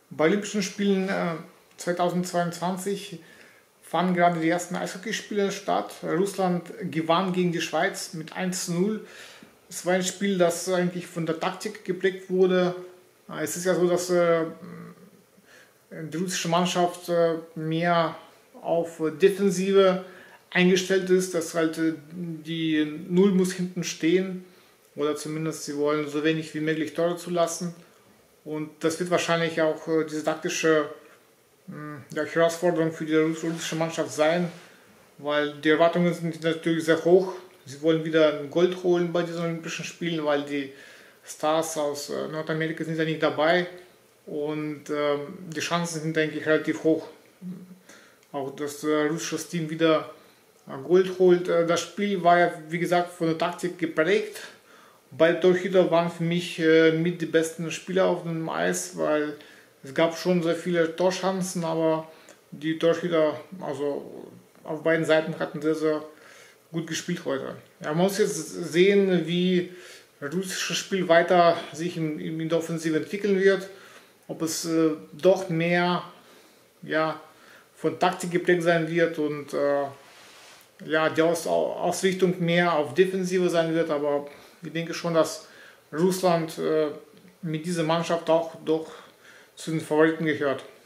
Bei Olympischen Spielen 2022 fanden gerade die ersten Eishockeyspiele statt. Russland gewann gegen die Schweiz mit 1:0. Es war ein Spiel, das eigentlich von der Taktik geprägt wurde. Es ist ja so, dass die russische Mannschaft mehr auf Defensive eingestellt ist, dass halt die Null muss hinten stehen oder zumindest sie wollen so wenig wie möglich Tore zulassen. Und das wird wahrscheinlich auch diese taktische Herausforderung für die russische Mannschaft sein, weil die Erwartungen sind natürlich sehr hoch. Sie wollen wieder ein Gold holen bei diesen Olympischen Spielen, weil die Stars aus Nordamerika sind ja nicht dabei und die Chancen sind, denke ich, relativ hoch. Auch dass russisches Team wieder Gold holt. Das Spiel war ja, wie gesagt, von der Taktik geprägt. Beide Torhüter waren für mich mit die besten Spieler auf dem Eis, weil es gab schon sehr viele Torchancen, aber die Torhüter, also auf beiden Seiten, hatten sehr, sehr gut gespielt heute. Ja, man muss jetzt sehen, wie das russische Spiel weiter sich in der Offensive entwickeln wird. Ob es doch mehr von Taktik geprägt sein wird und die Ausrichtung mehr auf Defensive sein wird. Aber ich denke schon, dass Russland mit dieser Mannschaft auch doch zu den Favoriten gehört.